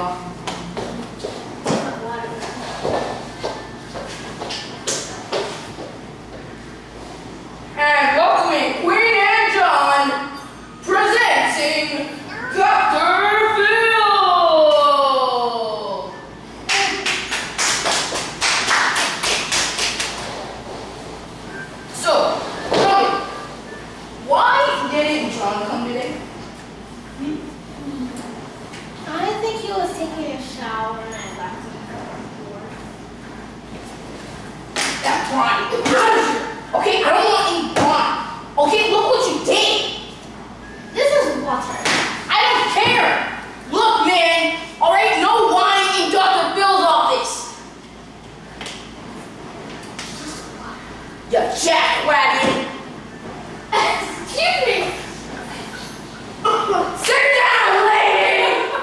off. And welcoming Queen and John, presenting Dr. Phil! So, tell me, why didn't John come today? I think he was taking a shower and I left him for That's right. Get out of here. Okay, I don't want any gone. Okay, look what you did. This is water. I don't care. Look, man. All right, no whining in Dr. Phil's office. You jackwagon. Excuse me. Sit down, lady.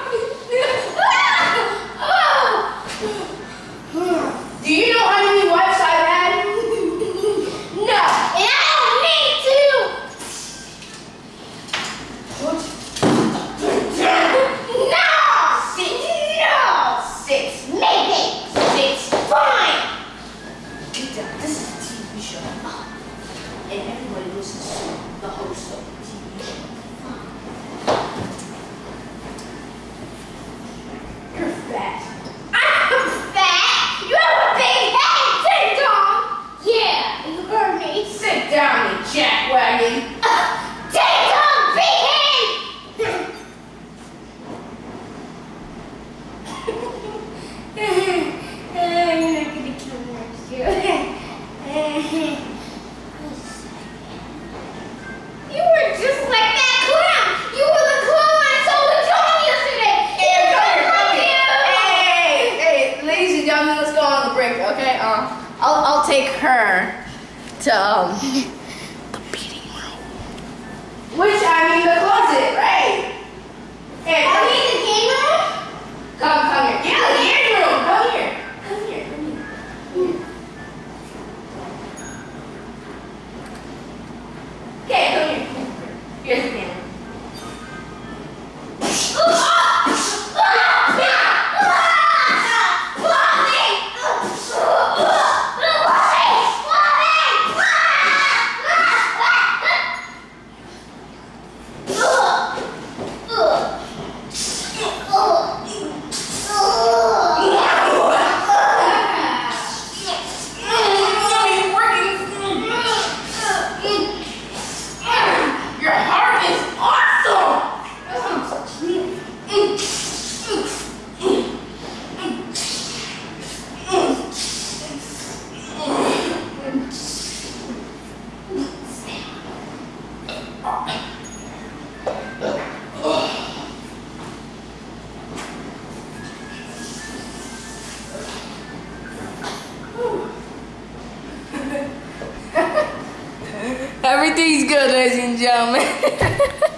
Do you know how many wives I've had? No, and I don't need to. What? No, Six. maybe. Six. Fine. Get down. This is a TV show. And everybody listens to the host of the TV show. You're fat. I'm fat. You have a big head, Ding Dong. Yeah, you heard me. Sit down, you jackwagon. Ding Dong, big head. You're not gonna kill me, are you? You were just like that clown. You were the clown I told the John yesterday. Hey, ladies and gentlemen, let's go on the break, okay? I'll take her to the meeting room. Which I mean the closet, right? Hey, Are we in the game room? come here. Yeah, the game room. Come here. Come here. Okay, come here. Here's the game room. Your heart is awesome! Everything's good, ladies and gentlemen.